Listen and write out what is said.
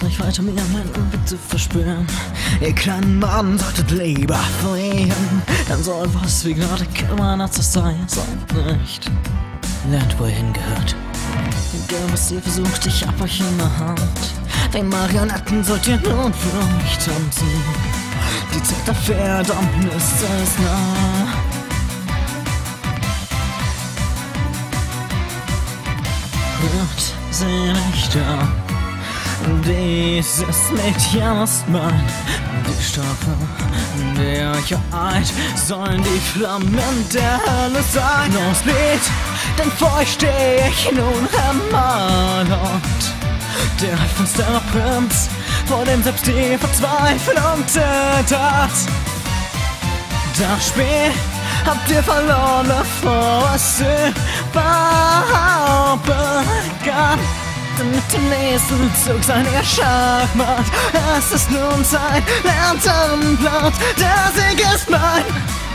nicht weiter mehr mein Unbitte verspüren. Ihr kleinen Mann solltet lieber fliehen, dann soll was wie gerade kümmern, als es sei, nicht. Lernt, wo ihr hingehört. Egal was ihr versucht, ich hab euch in der Hand. Den Marionetten sollt ihr nun Furcht tanzen. Die Zeit der Verdammnis ist nah. Hört sie nicht an. Dieses Mädchen ist mein. Die Strafe, der euch ereilt, sollen die Flammen der Hölle sein. Los, Lied, denn vor euch steh ich nun ermahnt. Der finsterer Prinz, vor dem selbst die Verzweiflung zittert. Das Spiel habt ihr verloren, bevor es überhaupt begann. Denn mit dem nächsten Zug seid ihr Schachmatt. Es ist nun Zeit, lernt euren Blatt, der Sieg ist mein.